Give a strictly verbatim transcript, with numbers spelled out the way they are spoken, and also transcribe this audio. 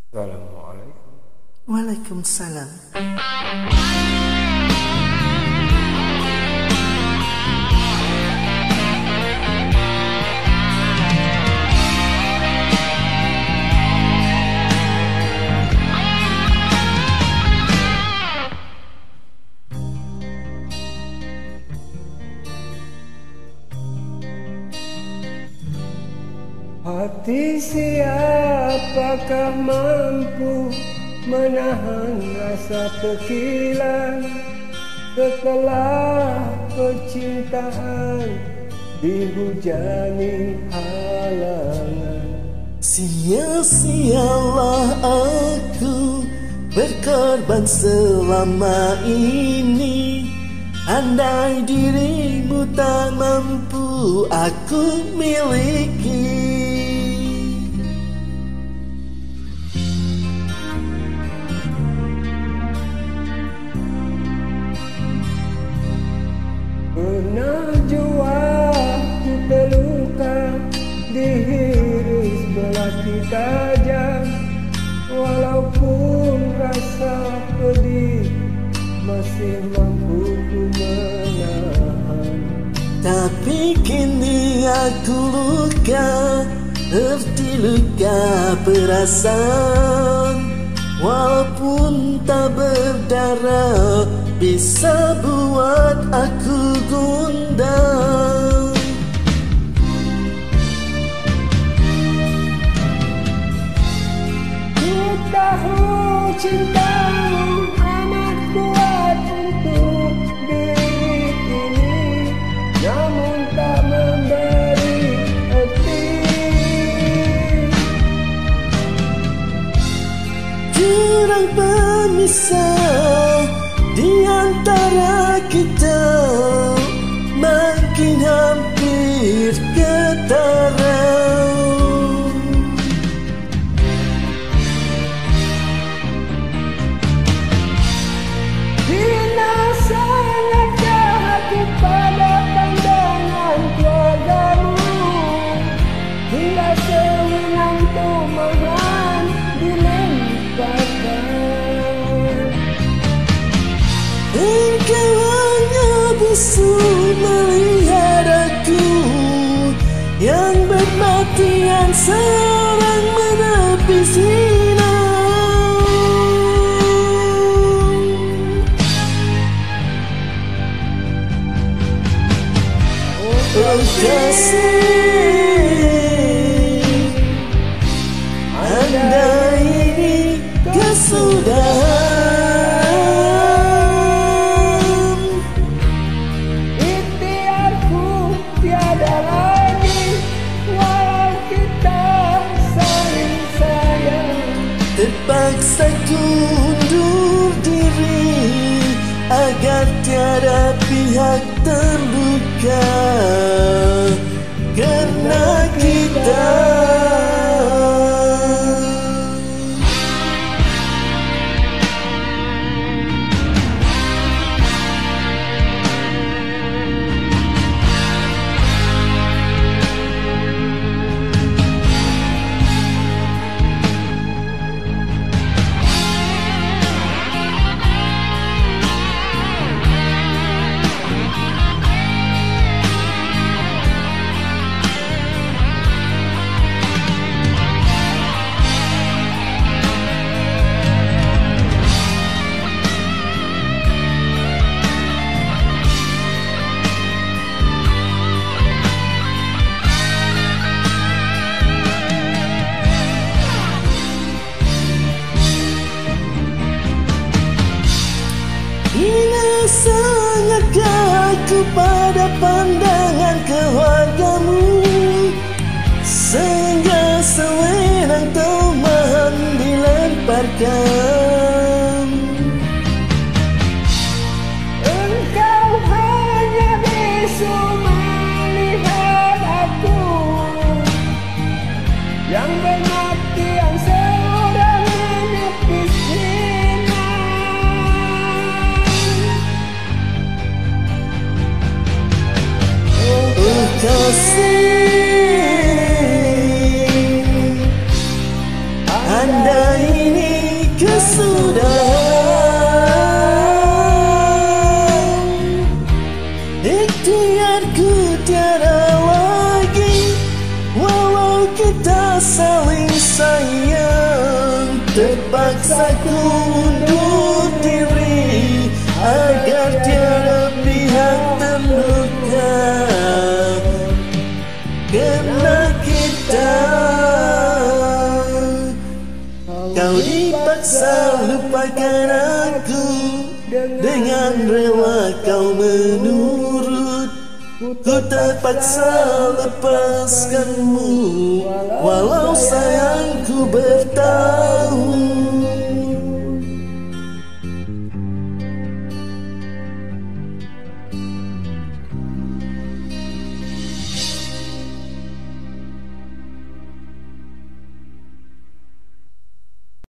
Assalamualaikum. Waalaikumsalam. Hati siapakah mampu menahan rasa kekilan setelah percintaan dihujani halangan? Sia-sialah aku berkorban selama ini. Andai dirimu tak mampu aku miliki. Pernah jua ku terluka, dihiris belati tajam. Walaupun rasa pedih masih mampu ku menahan. Tapi kini aku luka, erti luka perasaan. Walaupun tak berdarah, bisa buat aku gundah. Ku tahu cintamu amat kuat untuk diri ini, namun tak memberi arti. Jurang pemisah di antara kita makin hampir ketara. Bila sangat jahat pada pandangan keluargamu, hingga sewenang tumahan dilemparkan. Engkau hanya bisa melihat aku yang bermatian seorang menepi zina. Oh kasih, andai ini kesudahan, Ikhtiarku tiada lagi, walau kita saling sayang. terpaksa ku undur diri agar tiada pihak terluka karena kita. Sangatkah aku pada pandangan keluargamu, sehingga sewenang tumahan dilemparkan. Engkau hanya bisa melihat aku yang bermatian seorang menepi zina. Oh kasih, andai saling sayang, terpaksa ku undur diri agar tiada pihak terluka karena kita. Kau dipaksa lupakan aku, dengan rela kau menurut. Ku terpaksa lepaskanmu, walau sayangku bertahan.